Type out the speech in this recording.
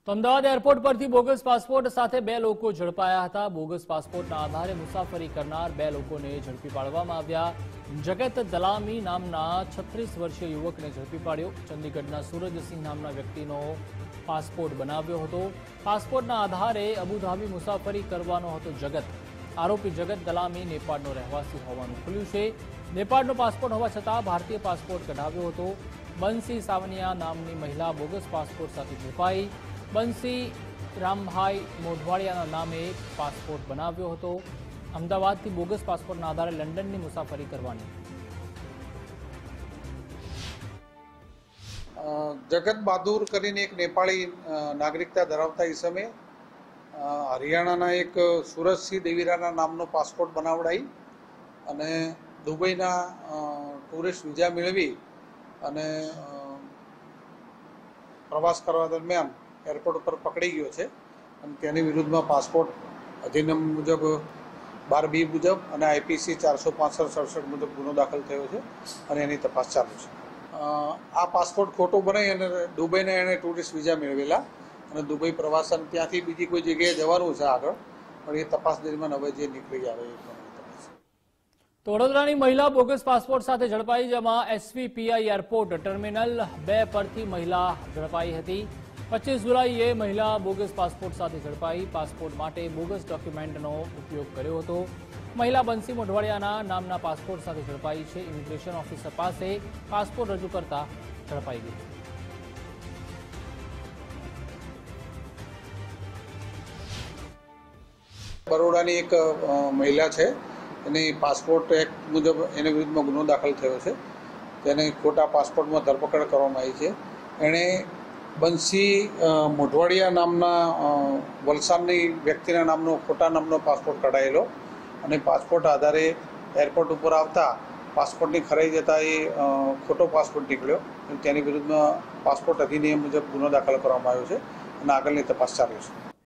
તો અમદાવાદ એરપોર્ટ પરથી bogus passport સાથે બે લોકો ઝડપાયા હતા। બોગસ પાસપોર્ટના આધારે મુસાફરી કરનાર બે લોકોને ઝડપી પાડવામાં આવ્યા। જગત દલામી નામના 36 વર્ષીય યુવકને ઝડપી પાડ્યો। ચંદીગઢના સૂરજસિંહ નામના વ્યક્તિનો પાસપોર્ટ બનાવ્યો હતો। પાસપોર્ટના આધારે અબુધાબી મુસાફરી કરવાનો હતો જગત। આરોપી જગત દલામી નેપાળનો રહેવાસી હોવાનું ખુલ્યું છે। નેપાળનો પાસપોર્ટ હોવા છતાં ભારતીય પાસપોર્ટ કઢાવ્યો હતો। બંસી સાવનિયા નામની મહિલા બોગસ પાસપોર્ટ સાથે ઝડપાઈ। બંસી રામભાઈ મોઢવાડિયાના નામે પાસપોર્ટ બનાવ્યો હતો। અમદાવાદથી બોગસ પાસપોર્ટના આધારે લંડનની મુસાફરી કરવાની। જગત બહાદુર કરીને એક નેપાળી નાગરિકતા ધરાવતા ઈસમે હરિયાણાના એક સુરજસિંહ દેવીરાના નામનો પાસપોર્ટ બનાવડાવી અને દુબઈના ટુરિસ્ટ વિઝા મેળવી અને પ્રવાસ કરવા દરમિયાન એરપોર્ટ ઉપર પકડી ગયો છે અને તેની વિરુદ્ધમાં પાસપોર્ટ અધિનિયમ મુજબ 12B મુજબ અને IPC 465-67 મુજબ ગુનો દાખલ થયો છે અને એની તપાસ ચાલુ છે। આ પાસપોર્ટ ખોટો બનાવી અને દુબઈના એણે ટુરિસ્ટ વિઝા મેળવેલા અને દુબઈ પ્રવાસન ત્યાંથી બીજી કોઈ જગ્યાએ જવાનું છે આગળ, પણ એ તપાસ દરમિયાન હવે જે નીકળી આવે એ તપાસ। તો વડોદરાની મહિલા બોગસ પાસપોર્ટ સાથે ઝડપાઈ, જેમાં SVPI એરપોર્ટ ટર્મિનલ 2 પરથી મહિલા ઝડપાઈ હતી। 25 જુલાઈએ મહિલા બોગસ પાસપોર્ટ સાથે ઝડપાઈ। પાસપોર્ટ માટે બોગસ ડોક્યુમેન્ટનો ઉપયોગ કર્યો હતો। મહિલા બંસી મોઢવાડિયાના નામના પાસપોર્ટ સાથે ઝડપાઈ છે। ઇમિગ્રેશન ઓફિસર પાસે પાસપોર્ટ રજૂ કરતા ઝડપાઈ ગઈ। બરોડાની એક મહિલા છે, એની પાસપોર્ટ એક્ટ મુજબ એના વિરુદ્ધમાં ગુનો દાખલ થયો છે। તેને ખોટા પાસપોર્ટમાં ધરપકડ કરવામાં આવી છે। એણે બંસી મોઢવાડિયા નામના વલસાડની વ્યક્તિના નામનો ખોટા નામનો પાસપોર્ટ કઢાયેલો અને પાસપોર્ટ આધારે એરપોર્ટ ઉપર આવતા પાસપોર્ટની ખરાઈ જતાં એ ખોટો પાસપોર્ટ નીકળ્યો। તેની વિરુદ્ધમાં પાસપોર્ટ અધિનિયમ મુજબ ગુનો દાખલ કરવામાં આવ્યો છે અને આગળની તપાસ ચાલુ છે।